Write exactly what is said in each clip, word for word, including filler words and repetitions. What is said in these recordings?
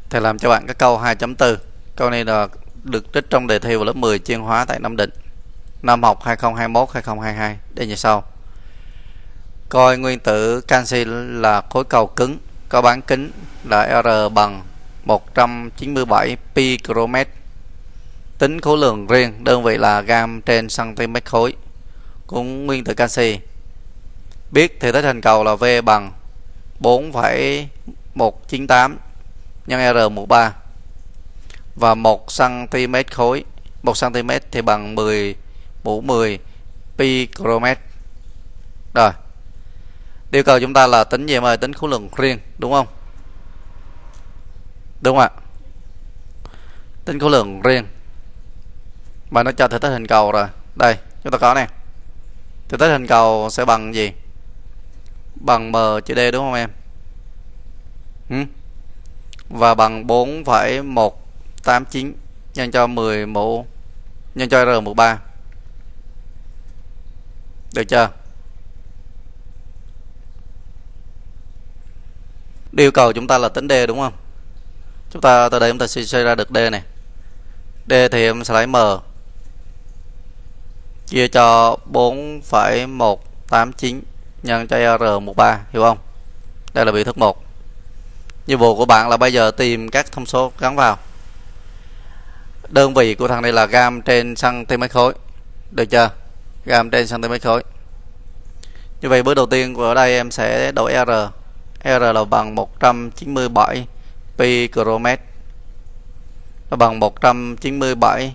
Thầy làm cho bạn cái câu hai chấm bốn. Câu này là được trích trong đề thi vào lớp mười chuyên hóa tại Nam Định, năm học hai không hai mốt hai không hai hai. Đây như sau: coi nguyên tử canxi là khối cầu cứng có bán kính là R bằng một trăm chín mươi bảy picromet. Tính khối lượng riêng, đơn vị là gam trên cm khối của nguyên tử canxi. Biết thể tích hình cầu là V bằng bốn phẩy một chín tám nhân R mũ ba và một cm khối. một cm thì bằng mười mũ mười picromet. Rồi, yêu cầu chúng ta là tính gì em ơi? Tính khối lượng riêng, đúng không? Đúng ạ. Tính khối lượng riêng mà nó cho thể tích hình cầu rồi. Đây, chúng ta có nè. Thể tích hình cầu sẽ bằng gì? Bằng M chia D, đúng không em? Ừ. Và bằng bốn phẩy một tám chín nhân cho mười mũ nhân cho R mũ ba. Được chưa? Yêu cầu chúng ta là tính D, đúng không? Chúng ta từ đây chúng ta sẽ suy ra được D này. D thì em sẽ lấy M chia cho bốn phẩy một tám chín nhân cho R mũ ba, hiểu không? Đây là biểu thức một. Nhiệm vụ của bạn là bây giờ tìm các thông số gắn vào. Đơn vị của thằng này là gam trên cm khối. Được chưa? Gam trên cm khối. Như vậy bước đầu tiên của đây em sẽ đổi R. R là bằng một trăm chín mươi bảy picromet. Nó bằng một trăm chín mươi bảy.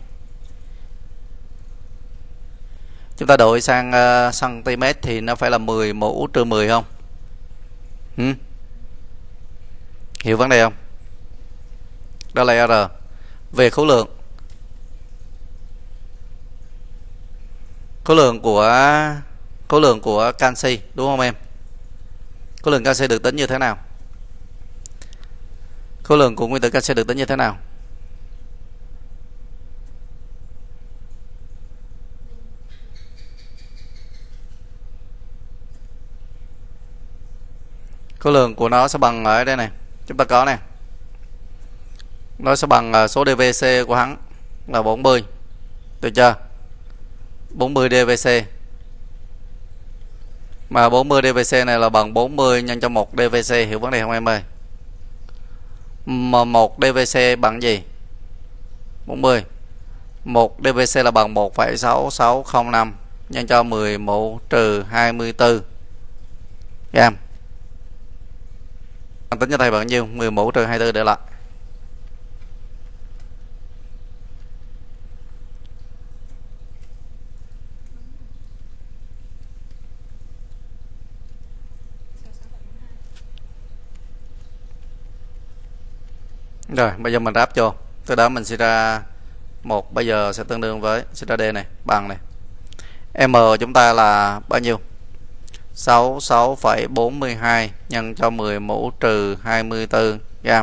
Chúng ta đổi sang uh, cm thì nó phải là mười mũ trừ mười không? Ừ. Hiểu vấn đề không? Đó là R. Về khối lượng, khối lượng của khối lượng của canxi, đúng không em? Khối lượng canxi được tính như thế nào? Khối lượng của nguyên tử canxi được tính như thế nào? Khối lượng của nó sẽ bằng ở đây này, chúng ta có này, nó sẽ bằng số đê vê xê của hắn là bốn mươi. Được chưa? bốn mươi đê vê xê. Mà bốn mươi đê vê xê này là bằng bốn mươi nhân cho một đê vê xê, hiểu vấn đề không em ơi? Mà một đê vê xê bằng gì? bốn mươi. một đê vê xê là bằng một phẩy sáu sáu không năm nhân cho mười mũ trừ hai mươi tư gam. Tính cho thầy bằng nhiêu? mười mũ trừ hai mươi tư để lại. Rồi, bây giờ mình ráp cho. Từ đó mình sẽ ra một bây giờ sẽ tương đương với sẽ ra D này, bằng này. M chúng ta là bao nhiêu? sáu mươi sáu phẩy bốn mươi hai nhân cho mười mũ trừ hai mươi tư gam.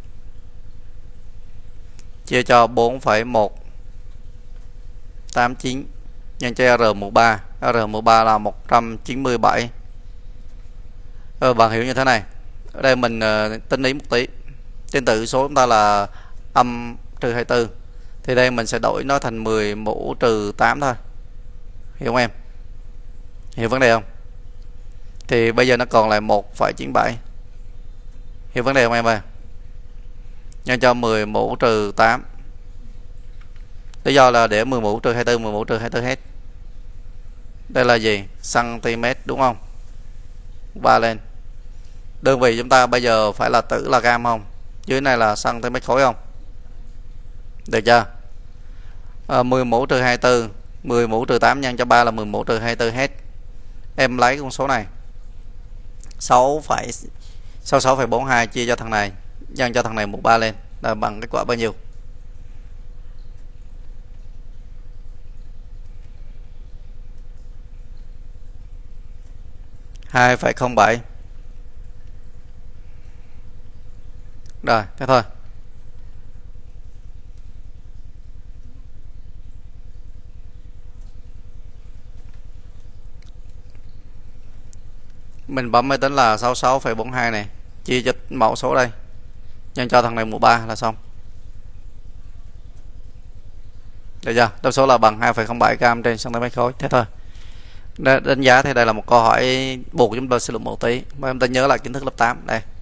Chia cho bốn phẩy một tám chín nhân cho R mũ ba. R mũ ba là một trăm chín mươi bảy. Ờ, bạn hiểu như thế này. Ở đây mình uh, tính ý một tí. Trên tử số chúng ta là âm trừ hai mươi tư. Thì đây mình sẽ đổi nó thành mười mũ trừ tám thôi. Hiểu không em? Hiểu vấn đề không? Thì bây giờ nó còn lại một phẩy chín bảy. Hiểu vấn đề không em ơi? Nhân cho mười mũ trừ tám. Lý do là để mười mũ trừ hai mươi tư, mười mũ trừ hai mươi tư hết. Đây là gì? Cm, đúng không? Ba lên. Đơn vị chúng ta bây giờ phải là tử là gam không? Dưới này là cm khối không? Được chưa? À, mười mũ trừ hai mươi tư, mười mũ trừ tám nhân cho ba là mười mũ trừ hai mươi tư hết. Em lấy con số này. sáu phẩy sáu mươi sáu phẩy bốn mươi hai chia cho thằng này, nhân cho thằng này mũ ba lên là bằng kết quả bao nhiêu? hai phẩy không bảy. Rồi, thế thôi. Mình bấm máy tính là sáu mươi sáu phẩy bốn mươi hai này, chia cho mẫu số đây nhân cho thằng này mũ ba là xong. Được chưa? Đáp số là bằng hai phẩy không bảy gam trên cm khối. Thế thôi. Đánh giá thì đây là một câu hỏi buộc chúng tôi sẽ luận một tí. Mà em ta nhớ lại kiến thức lớp tám. Đây.